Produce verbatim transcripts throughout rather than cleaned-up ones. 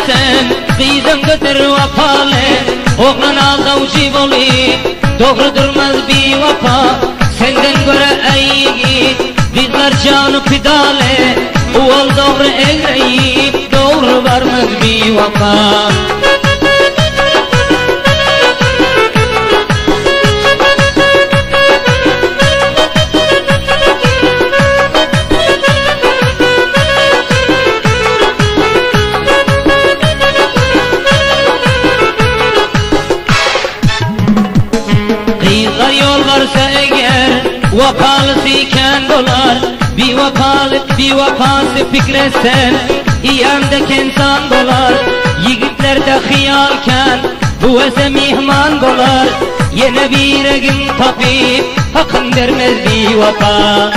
sen kıydım götür vapalı. Oğlan aldavcı boli doğru durmaz bir vapa. Senden göre ey yiğit bizler canı pidale. Oğul doğru eğreyip doğru varmaz bir vapa. Kıyılar yol varsa eğer vapalısı iken dolar. Bir vapalı bir vapası fikretsen iyemde kensan dolar. Yigitlerde hıyalken bu ese mihman dolar. Yine bir egin tapip hakkın vermez bir vapa.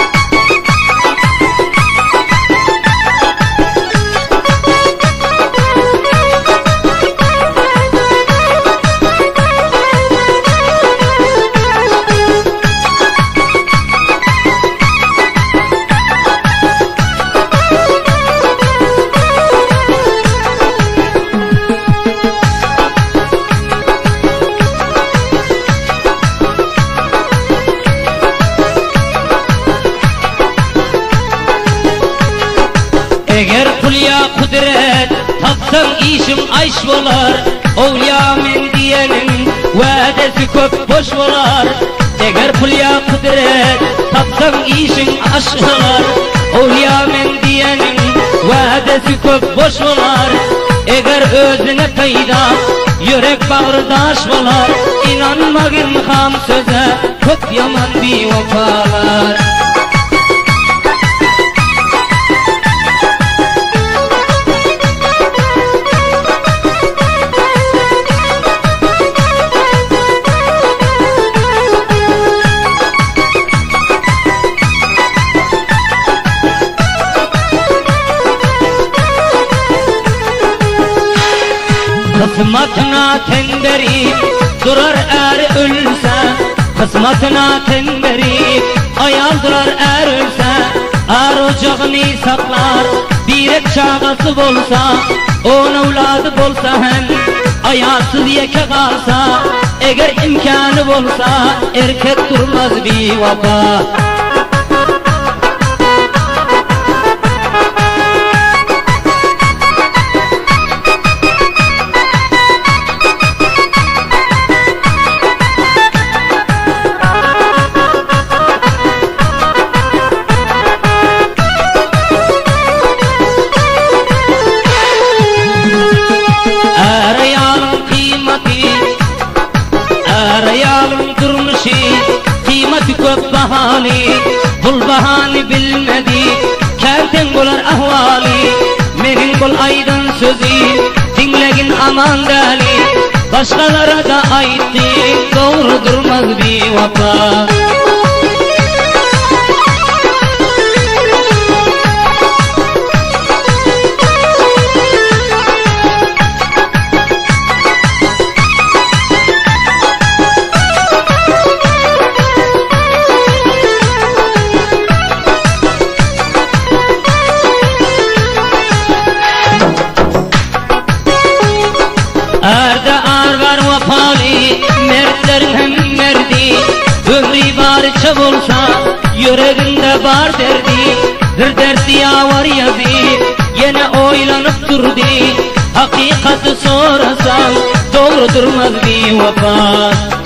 Eğer kulya kudret tapsam işim ayş bolar. Ovliya men diyenin vadesi köp boş bolar. Eğer kulya kudret tapsam işim aşk bolar. Ovliya men diyenin vadesi köp boş bolar. Eğer özüne peyda yürek bağırdaş bolar. İnanmagın ham söze köp yaman bir vafalar. Kısmatına tenberip durar er ölse. Kısmatına tenberip ayal durar er ölse. Er ocağını saklar bir et çağası bolsa. On evladı bolsa hem ayasız yeke kalsa. Eğer imkanı bolsa erkek durmaz bir vapa. Arayalım durmuşi kıymeti köp bahani. Bul bahani bilmedi kerten bolar ahvali. Menin bol aydın sözü dinlegin aman dali. Başkalara da aytti doğru durmaz bir vapa. Erde ar var vapali mertlerin hem merdi. Ömrü barça bolsa yüreğinde bar derdi. Bir derdi ya var yazı yine oylanıp durdu. Hakikati sorasan doğru durmaz bir vapa.